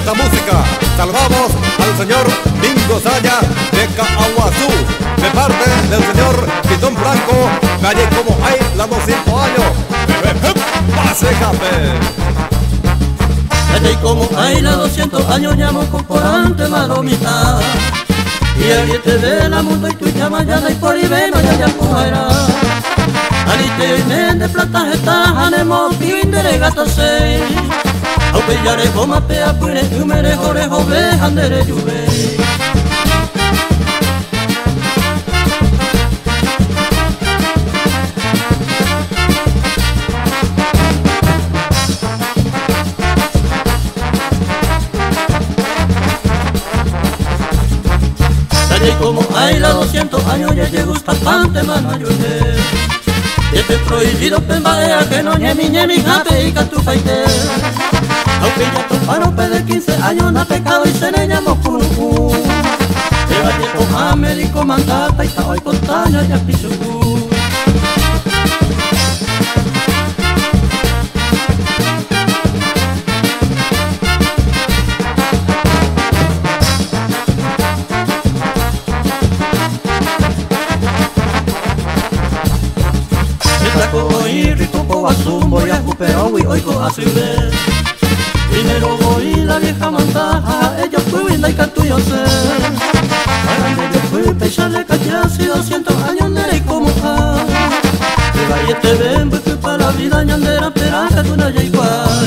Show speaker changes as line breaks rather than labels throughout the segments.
esta música. Saludamos al señor Mingo Saya de Cahuazú, de parte del señor Pitón Blanco, calle Como Hay la 200 años. ¡Pase, café!
Calle Como Hay la 200 años, llamo comporante maromita. Y alguien te ve la mundo y tu llama ya y por y ven allá ya cogerá. Alite y men de plata está hanemo fin de gata sei. Aunque ya re goma pea pure tu mere jore jove andere juve. Calle Como Hay la 200 años ya llegó bastante mano a llover. Y este prohibido pembadea que no ñemi ñemi jape y catufaite. Aunque ya toparon de 15 años na pecado y se le llamó cunucu. Se va a tomar médico mandata y está hoy con talla ya pisucu. Voy rico a voy a recuperar hoy con asumir. Primero voy la vieja mandaja, ella fue linda y canto yo sé. Para yo fui pecharle casi 200 años nere como a. Y vaya te ven, voy para la vida ñandera, pero que tú no hay igual.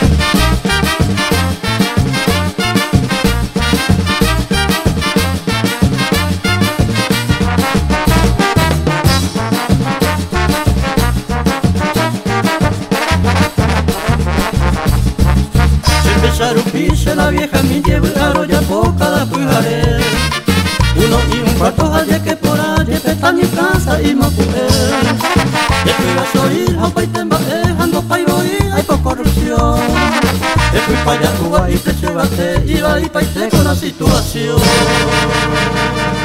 Charupiche la vieja mi llevaron ya poca la pujaré. Uno y un cuarto allá que por allá pestaña y casa y mapué. Después vas a oír a paitemba dejando pairo y hay por corrupción. Después para allá Cuba y te llevaste y va y paite con la situación.